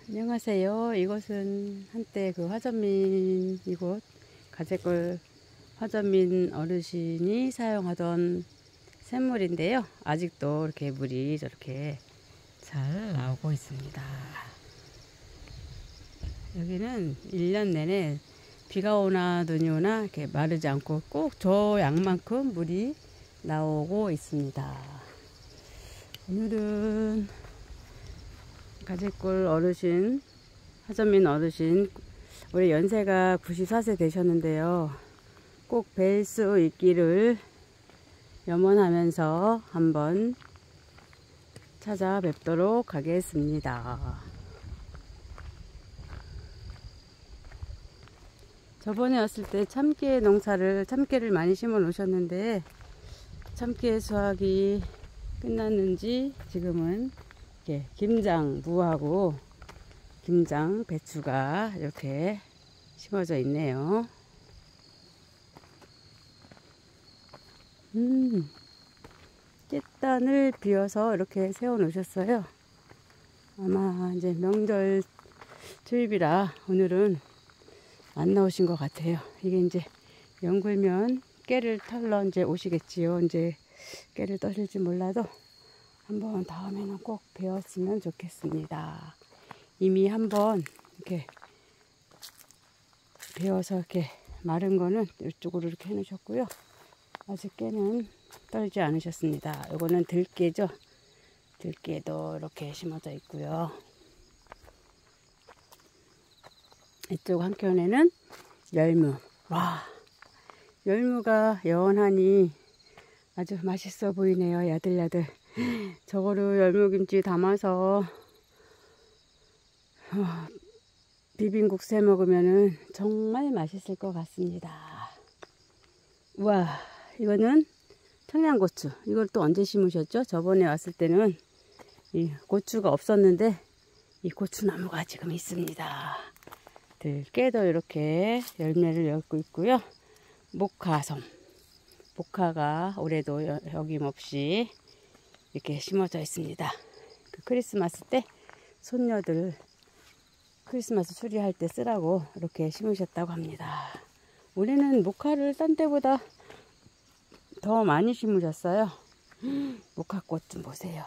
안녕하세요. 이곳은 한때 그 화전민 이곳 가재골 화전민 어르신이 사용하던 샘물인데요. 아직도 이렇게 물이 저렇게 잘 나오고 있습니다. 여기는 1년 내내 비가 오나 눈이 오나 이렇게 마르지 않고 꼭 저 양만큼 물이 나오고 있습니다. 오늘은 가재골 어르신, 화전민 어르신, 올해 연세가 94세 되셨는데요. 꼭 뵐 수 있기를 염원하면서 한번 찾아뵙도록 하겠습니다. 저번에 왔을 때 참깨를 많이 심어 놓으셨는데, 참깨 수확이 끝났는지 지금은 이렇게 김장 무하고 김장 배추가 이렇게 심어져 있네요. 깻단을 비워서 이렇게 세워 놓으셨어요. 아마 이제 명절 투입이라 오늘은 안 나오신 것 같아요. 이게 이제 연글면 깨를 털러 이제 오시겠지요. 이제 깨를 떠실지 몰라도 한번 다음에는 꼭 배웠으면 좋겠습니다. 이미 한번 이렇게 배워서 이렇게 마른 거는 이쪽으로 이렇게 해 놓으셨고요. 아직 깨는 떨지 않으셨습니다. 이거는 들깨죠. 들깨도 이렇게 심어져 있고요. 이쪽 한켠에는 열무. 와, 열무가 연하니 아주 맛있어 보이네요. 야들야들. 저거를 열무김치 담아서 비빔국수 해 먹으면은 정말 맛있을 것 같습니다. 우와, 이거는 청양고추. 이걸 또 언제 심으셨죠? 저번에 왔을 때는 이 고추가 없었는데 이 고추나무가 지금 있습니다. 들깨도 이렇게 열매를 맺고 있고요. 목화섬. 목화가 올해도 어김없이 이렇게 심어져 있습니다. 그 크리스마스 때 손녀들 크리스마스 추리할 때 쓰라고 이렇게 심으셨다고 합니다. 올해는 목화를 딴 때보다 더 많이 심으셨어요. 목화꽃 좀 보세요.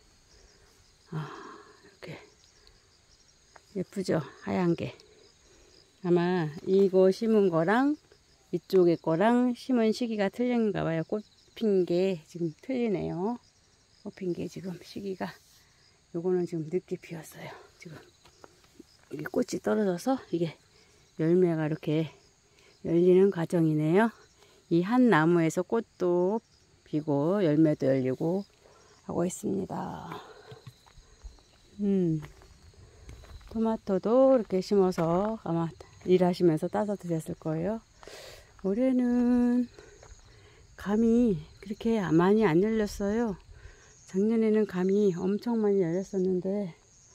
이렇게 예쁘죠? 하얀 게. 아마 이거 심은 거랑 이쪽에 거랑 심은 시기가 틀린가 봐요. 꽃 핀 게 지금 틀리네요. 꽃 핀 게 지금 시기가, 요거는 지금 늦게 피었어요. 지금 이게 꽃이 떨어져서 이게 열매가 이렇게 열리는 과정이네요. 이 한 나무에서 꽃도 피고 열매도 열리고 하고 있습니다. 토마토도 이렇게 심어서 아마 일하시면서 따서 드셨을 거예요. 올해는 감이 그렇게 많이 안 열렸어요. 작년에는 감이 엄청 많이 열렸었는데,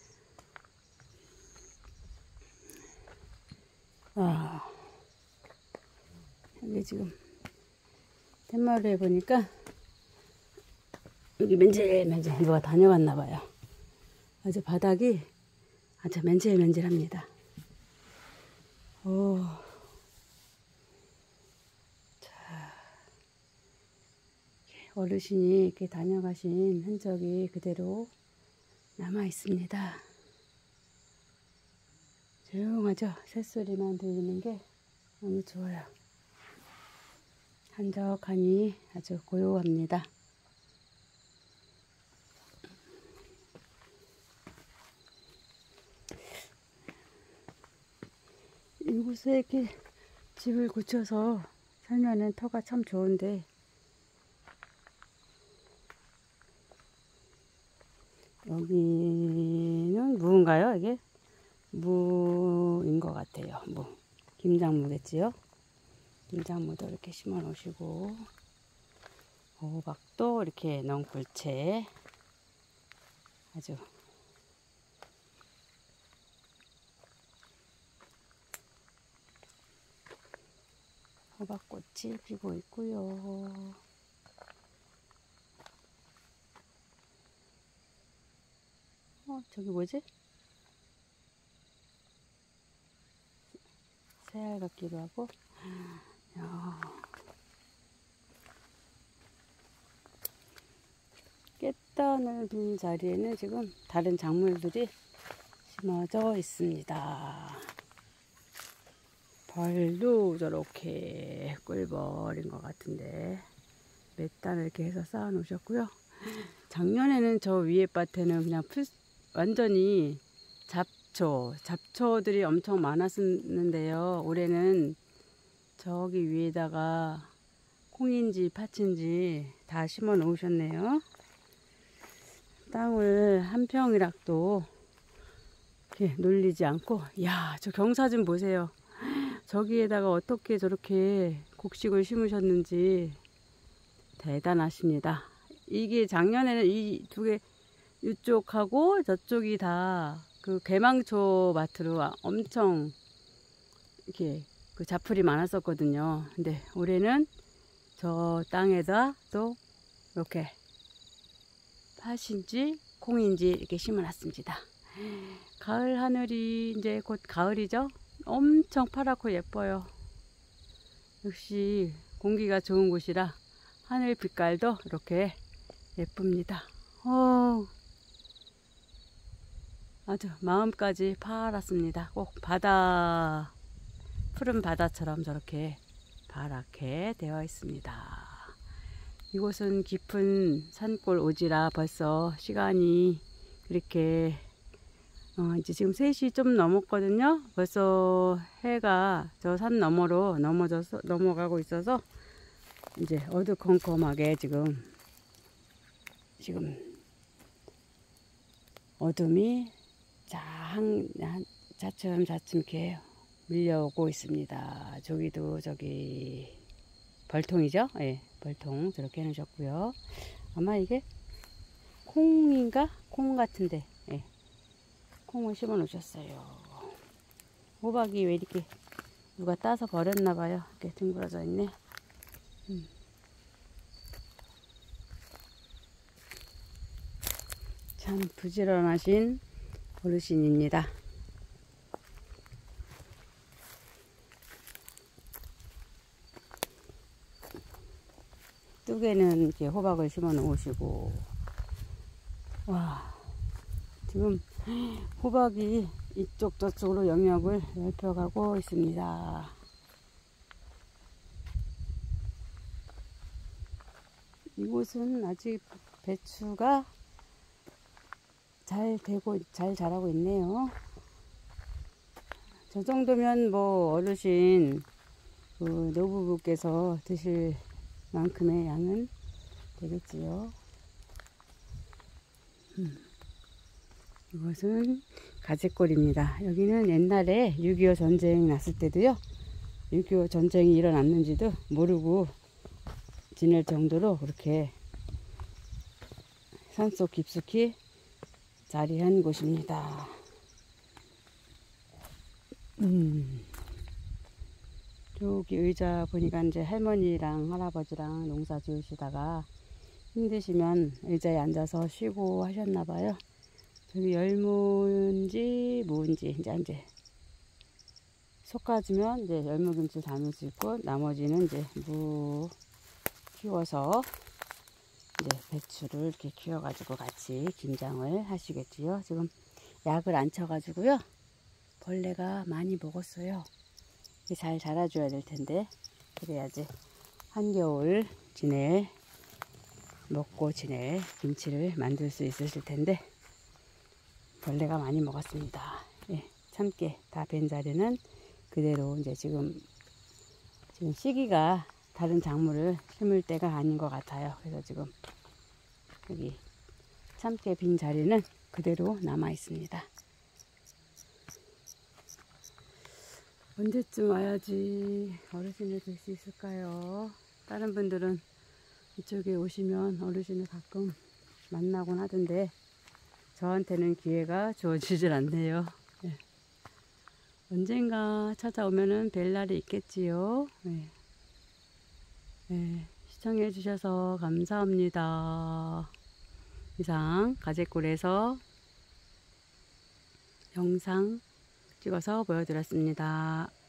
여기 지금 툇마루에 보니까 여기 맨질맨질 누가 다녀갔나 봐요. 아주 바닥이 아주 맨질맨질합니다. 자, 어르신이 이렇게 다녀가신 흔적이 그대로 남아 있습니다. 조용하죠? 새소리만 들리는 게 너무 좋아요. 한적하니 아주 고요합니다. 이곳에 이렇게 집을 고쳐서 살면은 터가 참 좋은데, 여기는 무인가요? 이게 무인 것 같아요. 무, 김장무겠지요? 김장무도 이렇게 심어 놓으시고, 호박도 이렇게 넝쿨채 아주 호박꽃이 피고 있고요. 저기 뭐지? 새알 같기도 하고. 야. 깻단을 빈 자리에는 지금 다른 작물들이 심어져 있습니다. 벌도 저렇게 꿀벌인 것 같은데 몇 단을 이렇게 해서 쌓아 놓으셨고요. 작년에는 저 위에 밭에는 그냥 완전히 잡초들이 엄청 많았었는데요. 올해는 저기 위에다가 콩인지 팥인지 다 심어 놓으셨네요. 땅을 한 평이락도 이렇게 놀리지 않고, 야, 저 경사 좀 보세요. 저기에다가 어떻게 저렇게 곡식을 심으셨는지 대단하십니다. 이게 작년에는 이 두 개, 이쪽하고 저쪽이 다 그 개망초 밭으로 엄청 이렇게 그 잡풀이 많았었거든요. 근데 올해는 저 땅에다 또 이렇게 팥인지 콩인지 이렇게 심어놨습니다. 가을 하늘이 이제 곧 가을이죠. 엄청 파랗고 예뻐요. 역시 공기가 좋은 곳이라 하늘 빛깔도 이렇게 예쁩니다. 아주 마음까지 파랗습니다. 꼭 푸른 바다처럼 저렇게 파랗게 되어 있습니다. 이곳은 깊은 산골 오지라 벌써 시간이 그렇게 이제 지금 3시 좀 넘었거든요. 벌써 해가 저 산 너머로 넘어가고 있어서 이제 어두컴컴하게 지금 어둠이 차츰차츰 이렇게 밀려오고 있습니다. 저기도 저기 벌통이죠? 예, 벌통 저렇게 해놓으셨고요. 아마 이게 콩인가? 콩 같은데, 예, 콩을 심어 놓으셨어요. 호박이 왜 이렇게 누가 따서 버렸나봐요. 이렇게 둥그러져 있네. 참 부지런하신 어르신입니다. 뚝에는 이렇게 호박을 심어 놓으시고, 와, 지금 호박이 이쪽 저쪽으로 영역을 넓혀가고 있습니다. 이곳은 아직 배추가 잘 자라고 있네요. 저 정도면 뭐 어르신 노부부께서 드실 만큼의 양은 되겠지요. 이것은 가지골입니다. 여기는 옛날에 6.25 전쟁 났을 때도요, 6.25 전쟁이 일어났는지도 모르고 지낼 정도로 그렇게 산속 깊숙이 자리한 곳입니다. 여기 의자 보니까 이제 할머니랑 할아버지랑 농사 지으시다가 힘드시면 의자에 앉아서 쉬고 하셨나봐요. 저기 열무인지 무인지 이제 솎아주면 이제 열무김치 담을 수 있고, 나머지는 이제 무 키워서 이제 배추를 이렇게 키워가지고 같이 김장을 하시겠지요. 지금 약을 안 쳐가지고요, 벌레가 많이 먹었어요. 잘 자라줘야 될 텐데, 그래야지 한겨울 먹고 지낼 김치를 만들 수 있으실 텐데 벌레가 많이 먹었습니다. 예, 참깨 다 벤 자리는 그대로 이제 지금 시기가 다른 작물을 심을 때가 아닌 것 같아요. 그래서 지금 여기 참깨 빈 자리는 그대로 남아 있습니다. 언제쯤 와야지 어르신을 뵐 수 있을까요? 다른 분들은 이쪽에 오시면 어르신을 가끔 만나곤 하던데 저한테는 기회가 주어지질 않네요. 네. 언젠가 찾아오면은 뵐 날이 있겠지요. 네. 네. 시청해 주셔서 감사합니다. 이상 가재골에서 영상 찍어서 보여드렸습니다.